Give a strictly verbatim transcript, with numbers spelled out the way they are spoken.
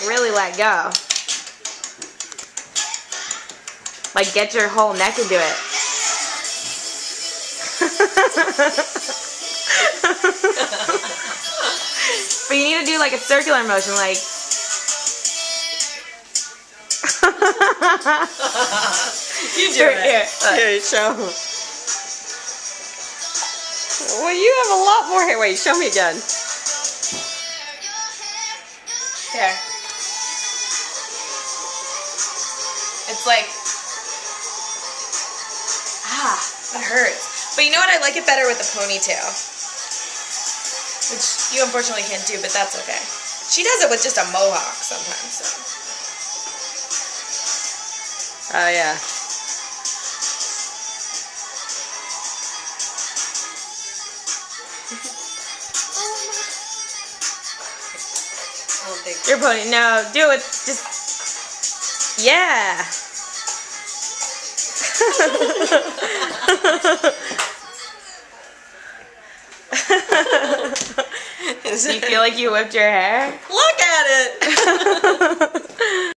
really let go. Like, get your whole neck into it. But you need to do like a circular motion, like. You do it. Here, Here, show. Well, you have a lot more hair. Wait, show me again. Here. It's like, ah, it hurts. But you know what? I like it better with the ponytail. Which you unfortunately can't do, but that's okay. She does it with just a mohawk sometimes, so. Oh, yeah. I don't think Your pony, no, do it, just, yeah. Do you feel like you whipped your hair? Look at it!